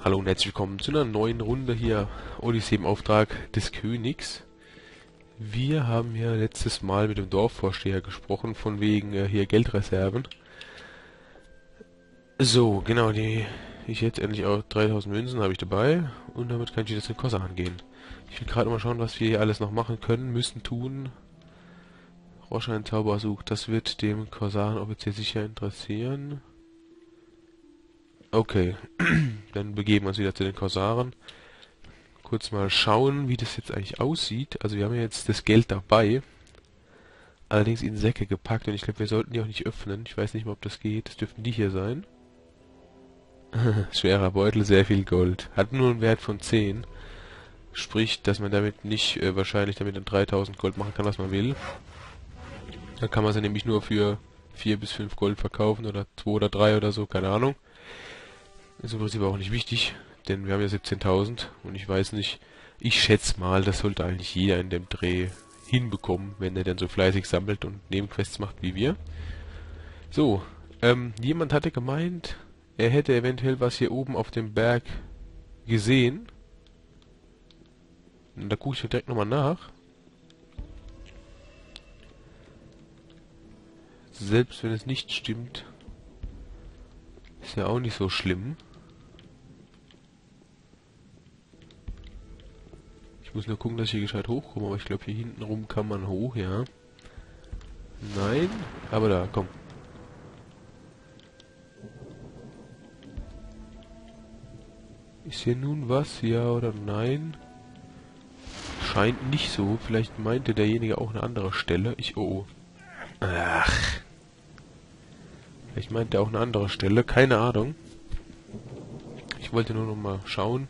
Hallo und herzlich willkommen zu einer neuen Runde hier, Odyssee im Auftrag des Königs. Wir haben ja letztes Mal mit dem Dorfvorsteher gesprochen, von wegen hier Geldreserven. So, genau, ich jetzt endlich auch 3000 Münzen habe ich dabei und damit kann ich jetzt in Kosan gehen. Ich will gerade mal schauen, was wir hier alles noch machen können, müssen, tun. Roche einen Zauberer sucht, das wird dem Kosan-Offizier sicher interessieren. Okay, dann begeben wir uns wieder zu den Korsaren. Kurz mal schauen, wie das jetzt eigentlich aussieht. Also wir haben ja jetzt das Geld dabei, allerdings in Säcke gepackt und ich glaube, wir sollten die auch nicht öffnen. Ich weiß nicht mal, ob das geht. Das dürften die hier sein. Schwerer Beutel, sehr viel Gold. Hat nur einen Wert von 10. Sprich, dass man damit nicht wahrscheinlich damit dann 3000 Gold machen kann, was man will. Da kann man sie nämlich nur für 4 bis 5 Gold verkaufen oder 2 oder 3 oder so, keine Ahnung. Ist im Prinzip auch nicht wichtig, denn wir haben ja 17.000 und ich weiß nicht, ich schätze mal, das sollte eigentlich jeder in dem Dreh hinbekommen, wenn er denn so fleißig sammelt und Nebenquests macht wie wir. So, jemand hatte gemeint, er hätte eventuell was hier oben auf dem Berg gesehen. Und da gucke ich direkt nochmal nach. Selbst wenn es nicht stimmt, ist ja auch nicht so schlimm. Ich muss nur gucken, dass ich hier gescheit hochkomme, aber ich glaube, hier hinten rum kann man hoch, ja. Nein, aber da, komm. Ist hier nun was, ja oder nein? Scheint nicht so. Vielleicht meinte derjenige auch eine andere Stelle. Oh. Ach. Vielleicht meinte er auch eine andere Stelle. Keine Ahnung. Ich wollte nur noch mal schauen.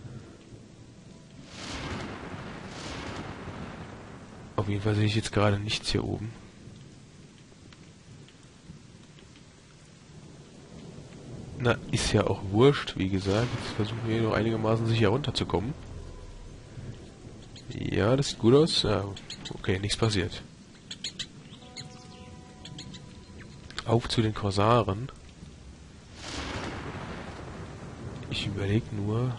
Auf jeden Fall sehe ich jetzt gerade nichts hier oben. Na, ist ja auch wurscht, wie gesagt. Jetzt versuchen wir hier noch einigermaßen sicher runterzukommen. Ja, das sieht gut aus. Ja, okay, nichts passiert. Auf zu den Korsaren. Ich überlege nur...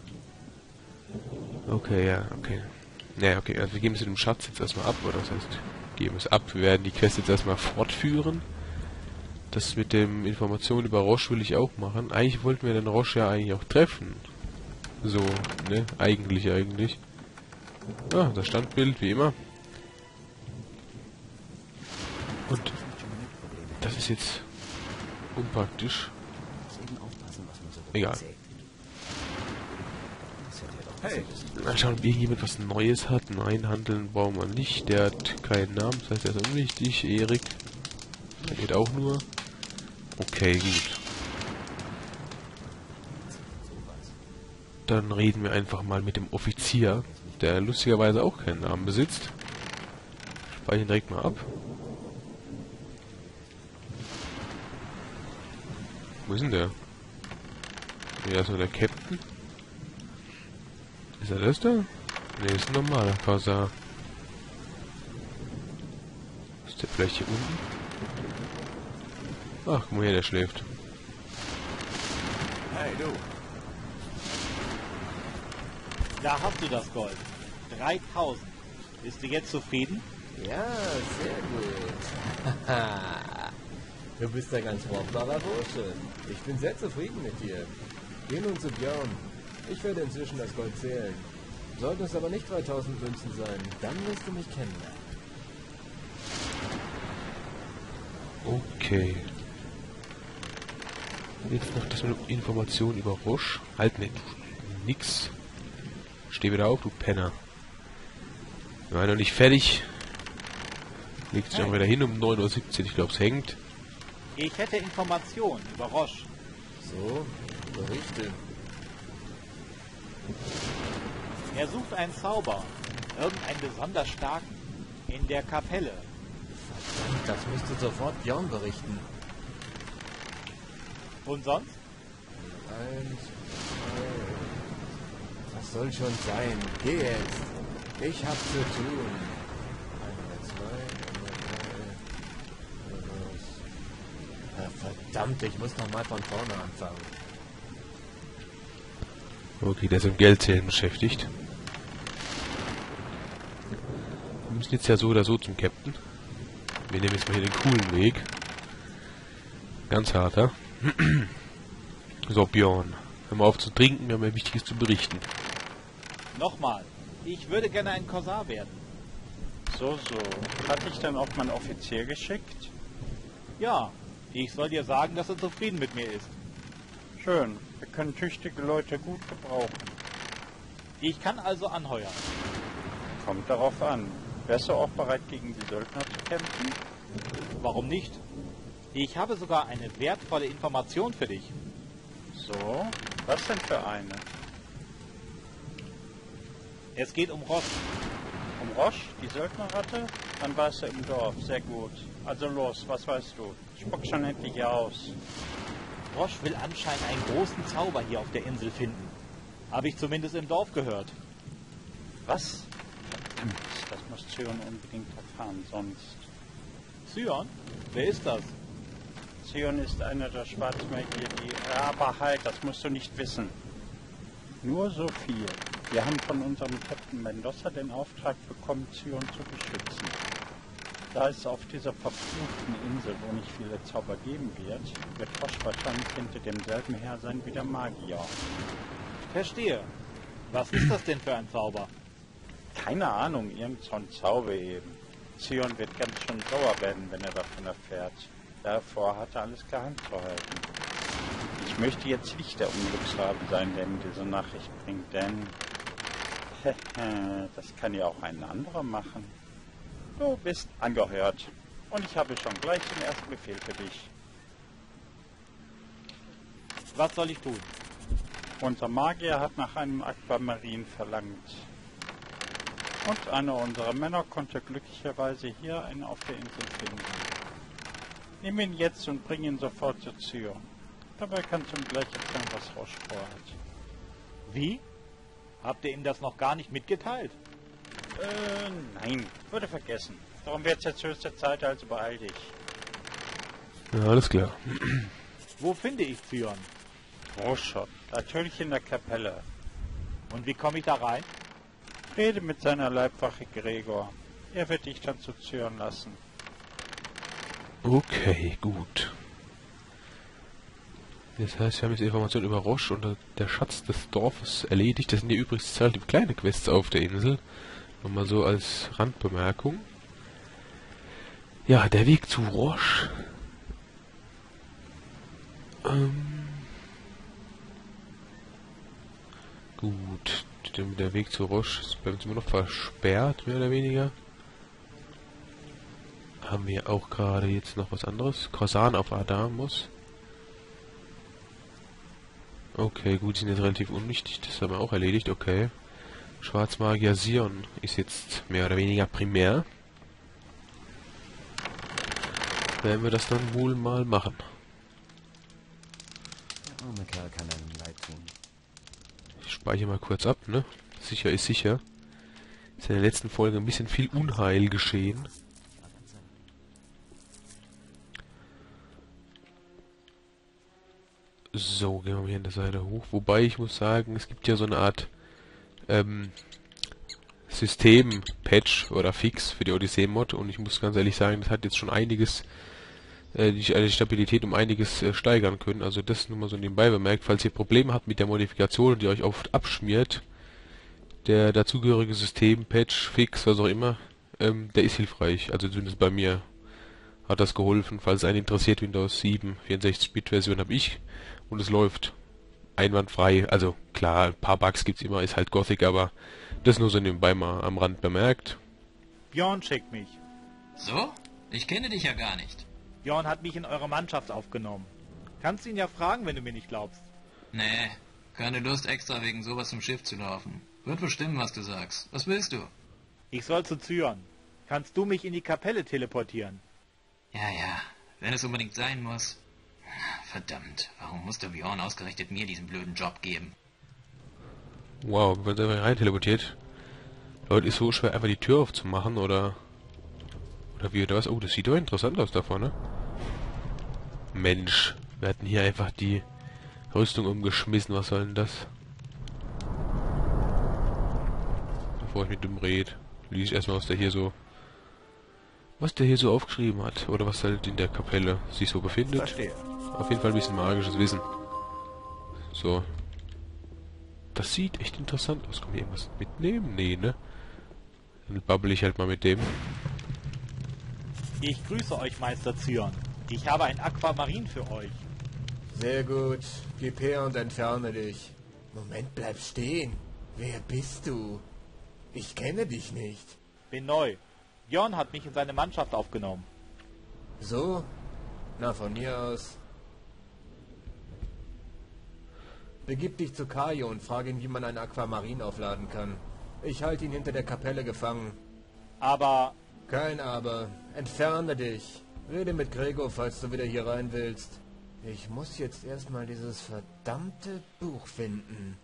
Okay, ja, okay. Naja, okay, also wir geben es dem Schatz jetzt erstmal ab, oder das heißt, geben es ab. Wir werden die Quest jetzt erstmal fortführen. Das mit dem Informationen über Roche will ich auch machen. Eigentlich wollten wir den Roche ja eigentlich auch treffen. So, ne? Eigentlich. Ah, das Standbild, wie immer. Und das ist jetzt unpraktisch. Egal. Hey. Mal schauen, ob irgendjemand was Neues hat. Nein, handeln brauchen wir nicht. Der hat keinen Namen, das heißt, er ist unwichtig. Erik. Der geht auch nur. Okay, gut. Dann reden wir einfach mal mit dem Offizier, der lustigerweise auch keinen Namen besitzt. Speichern direkt mal ab. Wo ist denn der? Ja, ist nur der Captain. Ist er das da? Ne, ist ein normaler Korsar. Ist der vielleicht hier unten? Ach, guck mal her, der schläft. Hey, du. Da hast du das Gold. 3000. Bist du jetzt zufrieden? Ja, sehr gut. Du bist ein ganz brauchbarer Bursche. Ich bin sehr zufrieden mit dir. Geh nun zu Björn. Ich werde inzwischen das Gold zählen. Sollten es aber nicht 3000 Münzen sein, dann wirst du mich kennenlernen. Okay. Jetzt noch das mit Informationen über Roche. Halt nicht. Nix. Steh wieder auf, du Penner. Wir waren noch nicht fertig. Legt sich auch wieder hin um 9:17 Uhr. Ich glaube, es hängt. Ich hätte Informationen über Roche. So, berichte. Er sucht einen Zauber. Irgendeinen besonders starken. In der Kapelle. Verdammt, das musst du sofort Björn berichten. Und sonst? 1, 2... Das soll schon sein. Geh jetzt. Ich hab zu tun. 1, 2, 1, 3... Verdammt, ich muss noch mal von vorne anfangen. Okay, der ist im Geldzählen beschäftigt. Wir müssen jetzt ja so oder so zum Captain. Wir nehmen jetzt mal hier den coolen Weg. Ganz harter. So, Björn. Hör mal auf zu trinken, wir haben ja Wichtiges zu berichten. Nochmal, ich würde gerne ein Korsar werden. So. Hatte ich dann auch mal einen Offizier geschickt? Ja, ich soll dir sagen, dass er zufrieden mit mir ist. Schön. Wir können tüchtige Leute gut gebrauchen. Ich kann also anheuern. Kommt darauf an. Wärst du auch bereit, gegen die Söldner zu kämpfen? Warum nicht? Ich habe sogar eine wertvolle Information für dich. So? Was denn für eine? Es geht um Ross. Um Roche, die Söldnerratte? Dann warst du im Dorf. Sehr gut. Also los, was weißt du? Spuck schon endlich aus. Roche will anscheinend einen großen Zauber hier auf der Insel finden. Habe ich zumindest im Dorf gehört. Was? Verdammt, das muss Zion unbedingt erfahren, sonst... Zion? Wer ist das? Zion ist einer der Schwarzmagier, die... Aber halt, das musst du nicht wissen. Nur so viel. Wir haben von unserem Captain Mendoza den Auftrag bekommen, Zion zu beschützen. Da es auf dieser verfluchten Insel, wo nicht viele Zauber geben wird Roche wahrscheinlich hinter demselben her sein wie der Magier. Verstehe. Was ist das denn für ein Zauber? Keine Ahnung, irgend so ein Zauber eben. Zion wird ganz schön sauer werden, wenn er davon erfährt. Davor hat er alles geheim zu halten. Ich möchte jetzt nicht der Unglücksrabe sein, der mir diese Nachricht bringt, denn... das kann ja auch ein anderer machen. Du bist angehört. Und ich habe schon gleich den ersten Befehl für dich. Was soll ich tun? Unser Magier hat nach einem Aquamarin verlangt. Und einer unserer Männer konnte glücklicherweise hier einen auf der Insel finden. Nimm ihn jetzt und bring ihn sofort zu Zion. Dabei kannst du ihm gleich erzählen, was Roche vorhat. Wie? Habt ihr ihm das noch gar nicht mitgeteilt? Nein, würde vergessen. Darum wird es jetzt höchste Zeit, also beeil dich. Ja, alles klar. Wo finde ich Zion? Roche, natürlich in der Kapelle. Und wie komme ich da rein? Rede mit seiner Leibwache Gregor. Er wird dich dann zu Zion lassen. Okay, gut. Das heißt, wir haben jetzt Informationen über Roche und der Schatz des Dorfes erledigt. Das sind ja übrigens relativ kleine Quests auf der Insel. Nochmal so als Randbemerkung. Ja, der Weg zu Roche. Gut. Der Weg zu Roche ist bei uns immer noch versperrt, mehr oder weniger. Haben wir auch gerade jetzt noch was anderes? Korsan auf Adamos. Okay, gut, die sind jetzt relativ unwichtig. Das haben wir auch erledigt, okay. Schwarzmagier Sion ist jetzt mehr oder weniger primär. Werden wir das dann wohl mal machen. Der arme Kerl kann einem leid tun. Ich speichere mal kurz ab, ne? Sicher ist sicher. Ist in der letzten Folge ein bisschen viel Unheil geschehen. So, gehen wir mal hier an der Seite hoch. Wobei ich muss sagen, es gibt ja so eine Art System-Patch oder Fix für die Odyssee-Mod und ich muss ganz ehrlich sagen, das hat jetzt schon einiges, die Stabilität um einiges steigern können. Also das nur mal so nebenbei bemerkt, falls ihr Probleme habt mit der Modifikation, die euch oft abschmiert, der dazugehörige System-Patch, Fix, was auch immer, der ist hilfreich. Also zumindest bei mir hat das geholfen. Falls einen interessiert, Windows 7 64-Bit-Version habe ich und es läuft einwandfrei. Also klar, ein paar Bugs gibt's immer, ist halt Gothic, aber das nur so nebenbei mal am Rand bemerkt. Björn schickt mich. So? Ich kenne dich ja gar nicht. Björn hat mich in eure Mannschaft aufgenommen. Kannst ihn ja fragen, wenn du mir nicht glaubst. Nee, keine Lust extra wegen sowas zum Schiff zu laufen. Wird bestimmen, was du sagst. Was willst du? Ich soll zu Zion. Kannst du mich in die Kapelle teleportieren? Ja, wenn es unbedingt sein muss. Verdammt, warum musste Björn ausgerechnet mir diesen blöden Job geben? Wow, wir werden einfach rein teleportiert. Leute, ist so schwer, einfach die Tür aufzumachen, oder wie, oder was? Oh, das sieht doch interessant aus da vorne. Mensch, wir hatten hier einfach die Rüstung umgeschmissen, was soll denn das? bevor ich mit dem rede, lese ich erstmal, was der hier so aufgeschrieben hat. Oder was halt in der Kapelle sich so befindet. Verstehe. Auf jeden Fall ein bisschen magisches Wissen. So. Das sieht echt interessant aus. Kann ich irgendwas mitnehmen? Nee, ne? Dann babbel ich halt mal mit dem. Ich grüße euch, Meister Zion. Ich habe ein Aquamarin für euch. Sehr gut. Gib her und entferne dich. Moment, bleib stehen. Wer bist du? Ich kenne dich nicht. Bin neu. Björn hat mich in seine Mannschaft aufgenommen. So? Na, von mir aus. Begib dich zu Kajo und frage ihn, wie man ein Aquamarin aufladen kann. Ich halte ihn hinter der Kapelle gefangen. Aber Kein Aber. Entferne dich. Rede mit Gregor, falls du wieder hier rein willst. Ich muss jetzt erstmal dieses verdammte Buch finden.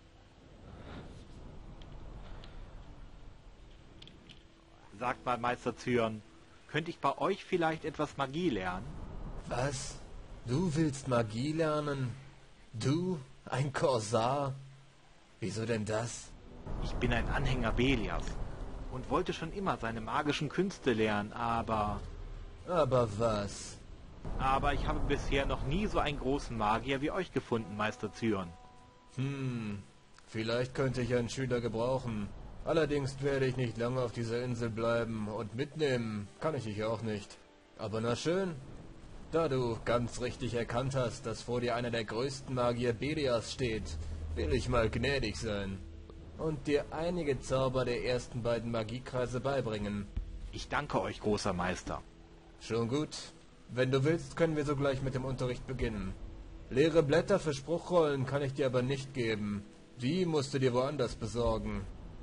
sagt mal, Meister Zion, könnte ich bei euch vielleicht etwas Magie lernen? Was? Du willst Magie lernen? Du? Ein Korsar? Wieso denn das? Ich bin ein Anhänger Belias und wollte schon immer seine magischen Künste lernen, aber Aber was? ich habe bisher noch nie so einen großen Magier wie euch gefunden, Meister Zion. Vielleicht könnte ich einen Schüler gebrauchen. Allerdings werde ich nicht lange auf dieser Insel bleiben und mitnehmen kann ich dich auch nicht. Aber na schön. Da du ganz richtig erkannt hast, dass vor dir einer der größten Magier Belias steht, will ich mal gnädig sein und dir einige Zauber der ersten beiden Magiekreise beibringen. Ich danke euch, großer Meister. Schon gut. Wenn du willst, können wir sogleich mit dem Unterricht beginnen. Leere Blätter für Spruchrollen kann ich dir aber nicht geben. Die musst du dir woanders besorgen.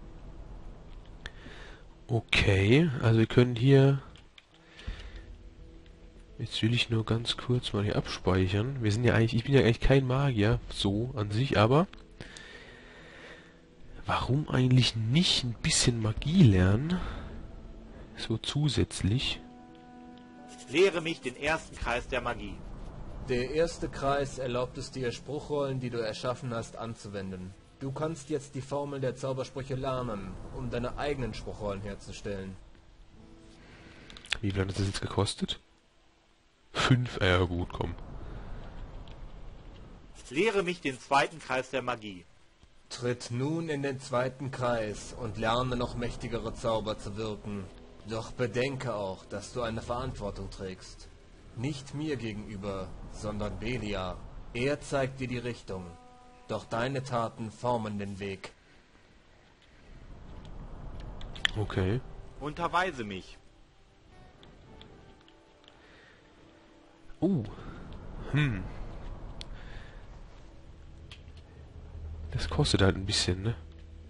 Okay, also wir können hier... Jetzt will ich nur ganz kurz mal hier abspeichern. Wir sind ja eigentlich... Ich bin ja eigentlich kein Magier, so an sich, aber... Warum eigentlich nicht ein bisschen Magie lernen? So zusätzlich. Lehre mich den ersten Kreis der Magie. Der erste Kreis erlaubt es dir, Spruchrollen, die du erschaffen hast, anzuwenden. Du kannst jetzt die Formel der Zaubersprüche lernen, um deine eigenen Spruchrollen herzustellen. Wie viel hat das jetzt gekostet? 5, ja gut, komm. Lehre mich den zweiten Kreis der Magie. Tritt nun in den zweiten Kreis und lerne noch mächtigere Zauber zu wirken. Doch bedenke auch, dass du eine Verantwortung trägst. Nicht mir gegenüber, sondern Belia. Er zeigt dir die Richtung. Doch deine Taten formen den Weg. Okay. Unterweise mich. Das kostet halt ein bisschen, ne?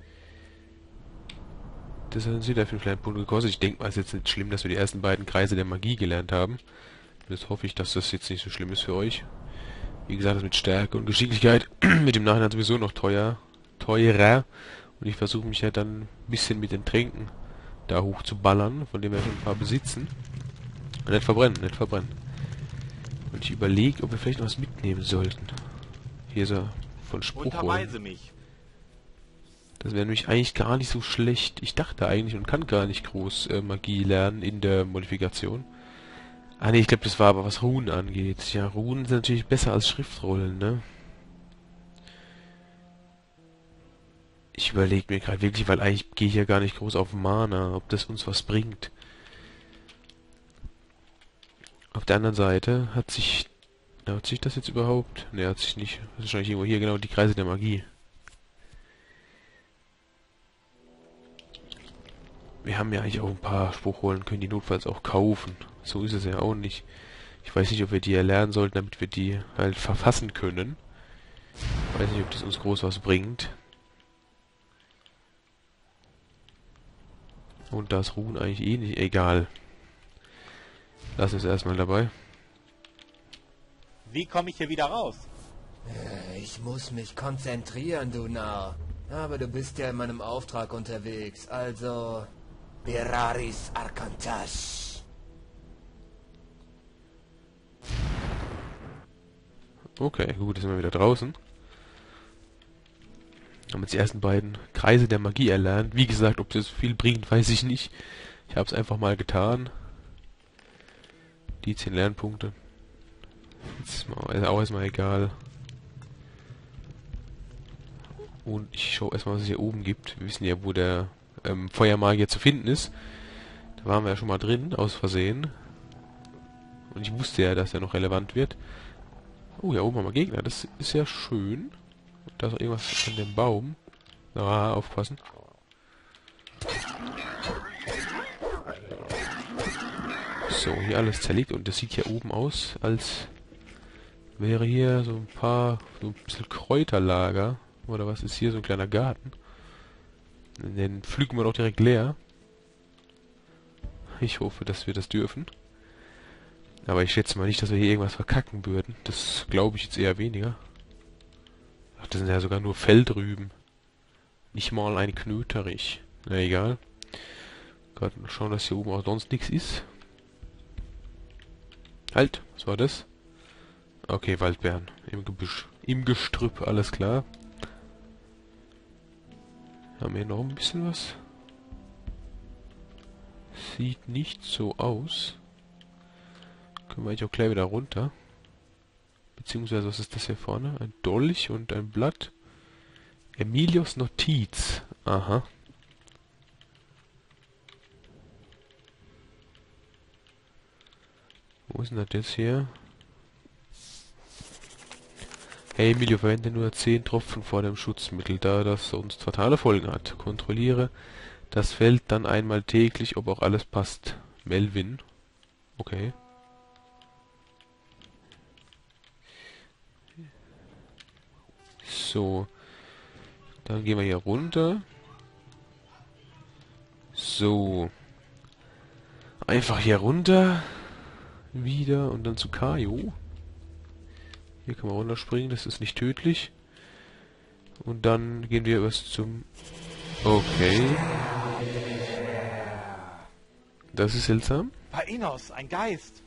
Das hat uns wieder 5 kleine Punkte gekostet. Ich denke mal, es ist jetzt nicht schlimm, dass wir die ersten beiden Kreise der Magie gelernt haben. Jetzt hoffe ich, dass das jetzt nicht so schlimm ist für euch. Wie gesagt, das mit Stärke und Geschicklichkeit mit dem Nachhinein sowieso noch teurer. Und ich versuche mich halt dann ein bisschen mit den Tränken da hoch zu ballern, von dem wir schon ein paar besitzen. Und nicht verbrennen. Und ich überlege, ob wir vielleicht noch was mitnehmen sollten. Hier so von Spruchrollen. Unterweise mich. Das wäre nämlich eigentlich gar nicht so schlecht. Ich dachte eigentlich und kann gar nicht groß Magie lernen in der Modifikation. Ah ne, ich glaube, das war aber was Runen angeht. Ja, Runen sind natürlich besser als Schriftrollen, ne? Ich überlege mir gerade wirklich, weil eigentlich gehe ich ja gar nicht groß auf Mana, ob das uns was bringt. Auf der anderen Seite hat sich das jetzt überhaupt? Ne, hat sich nicht. Das ist wahrscheinlich irgendwo hier, genau, die Kreise der Magie. Wir haben ja eigentlich auch ein paar Spruchrollen, können die notfalls auch kaufen. So ist es ja auch nicht. Ich weiß nicht, ob wir die erlernen sollten, damit wir die halt verfassen können. Ich weiß nicht, ob das uns groß was bringt. Und das Ruhen eigentlich eh nicht. Egal. Lass es erstmal dabei. Wie komme ich hier wieder raus? Ich muss mich konzentrieren, du Narr. Aber du bist ja in meinem Auftrag unterwegs, also... Beraris Arkantash. Okay, gut, jetzt sind wir wieder draußen. Haben jetzt die ersten beiden Kreise der Magie erlernt. Wie gesagt, ob das viel bringt, weiß ich nicht. Ich habe es einfach mal getan. Die 10 Lernpunkte. Ist auch erstmal egal. Und ich schaue erstmal, was es hier oben gibt. Wir wissen ja, wo der Feuermagier zu finden ist. Da waren wir ja schon mal drin, aus Versehen. Und ich wusste ja, dass er noch relevant wird. Oh, hier oben haben wir Gegner. Das ist ja schön. Da ist auch irgendwas an dem Baum. Ah, aufpassen. So, hier alles zerlegt. Und das sieht hier oben aus, als wäre hier so ein bisschen Kräuterlager. Oder was ist hier? So ein kleiner Garten. Den pflügen wir doch direkt leer. Ich hoffe, dass wir das dürfen. Aber ich schätze mal nicht, dass wir hier irgendwas verkacken würden. Das glaube ich jetzt eher weniger. Ach, das sind ja sogar nur Feldrüben. Nicht mal ein Knöterich. Na egal. Gerade mal schauen, dass hier oben auch sonst nichts ist. Halt, was war das? Okay, Waldbeeren. Im Gebüsch. Im Gestrüpp, alles klar. Haben wir noch ein bisschen was? Sieht nicht so aus. Können wir eigentlich auch gleich wieder runter. Beziehungsweise, was ist das hier vorne? Ein Dolch und ein Blatt. Emilios Notiz. Aha. Wo ist denn das jetzt hier? Hey Emilio, verwende nur 10 Tropfen vor dem Schutzmittel, da das sonst fatale Folgen hat. Kontrolliere das Feld dann einmal täglich, ob auch alles passt. Melvin. Okay. So. Dann gehen wir hier runter. So. Einfach hier runter. Wieder und dann zu Kaio. Hier kann man runterspringen, das ist nicht tödlich. Und dann gehen wir erst zum... Okay. Das ist seltsam. Painos, ein Geist.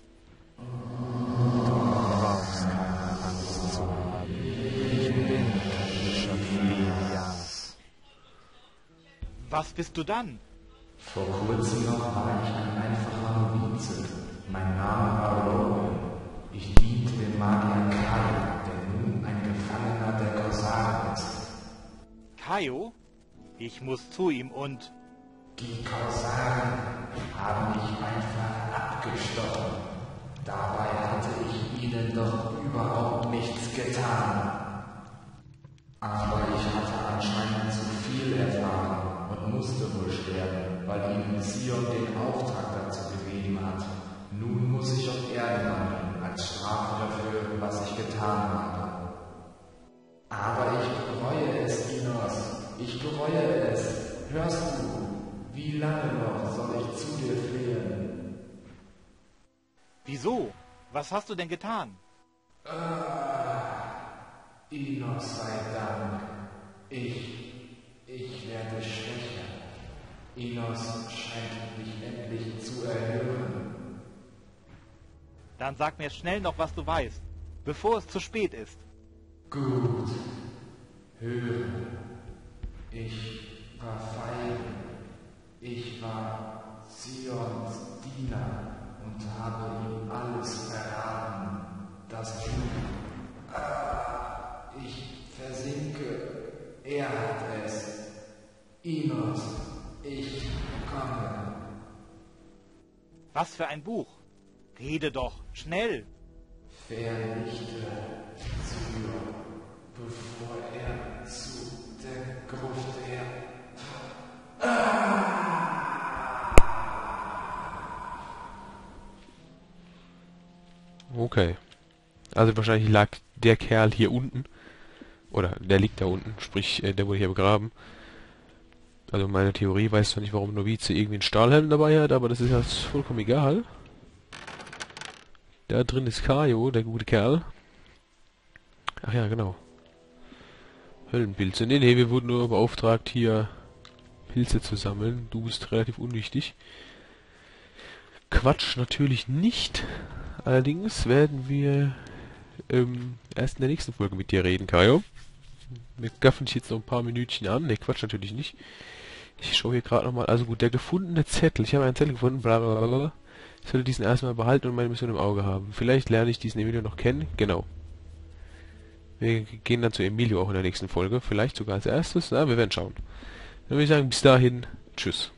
Was bist du dann? Vor kurzem noch war ich ein einfacher Novize. Mein Name war Rowan. Ich diente dem Magier Kai, der nun ein Gefangener der Korsaren ist. Kaio? Ich muss zu ihm und... Die Korsaren haben mich einfach abgestochen. Dabei hatte ich ihnen doch überhaupt nichts getan. Aber ich hatte anscheinend zu viel erfahren und musste wohl sterben, weil ihnen Sion den Auftrag dazu gegeben hat. Nun muss ich auf Erden landen, als Strafe dafür, was ich getan habe. Aber ich bereue es, Inos. Ich bereue es. Hörst du? Wie lange noch soll ich zu dir fliehen? Wieso? Was hast du denn getan? Inos sei Dank. Ich werde schwächer. Inos scheint mich endlich zu erhören. Dann sag mir schnell noch, was du weißt, bevor es zu spät ist. Gut. Höre. Ich war feige. Ich war Sions Diener und habe ihm alles verraten. Das Blut. Ich versinke. Er hat es. Inos, ich komme. Was für ein Buch? Rede doch, schnell! Vernichte Sion, bevor er zu der Gruft Okay. Also wahrscheinlich lag der Kerl hier unten. Oder der liegt da unten, sprich, der wurde hier begraben. Also meine Theorie weiß zwar nicht, warum Novize irgendwie einen Stahlhelm dabei hat, aber das ist jetzt vollkommen egal. Da drin ist Kaio, der gute Kerl. Ach ja, genau. Höllenpilze. Nee, wir wurden nur beauftragt, hier Pilze zu sammeln. Du bist relativ unwichtig. Quatsch, natürlich nicht. Allerdings werden wir erst in der nächsten Folge mit dir reden, Kaio. Wir gaffen dich jetzt noch ein paar Minütchen an. Ne, Quatsch, natürlich nicht. Ich schaue hier gerade nochmal. Also gut, der gefundene Zettel. Ich habe einen Zettel gefunden. Blablabla. Ich sollte diesen erstmal behalten und meine Mission im Auge haben. Vielleicht lerne ich diesen Emilio noch kennen. Genau. Wir gehen dann zu Emilio auch in der nächsten Folge. Vielleicht sogar als erstes. Na, wir werden schauen. Dann würde ich sagen, bis dahin. Tschüss.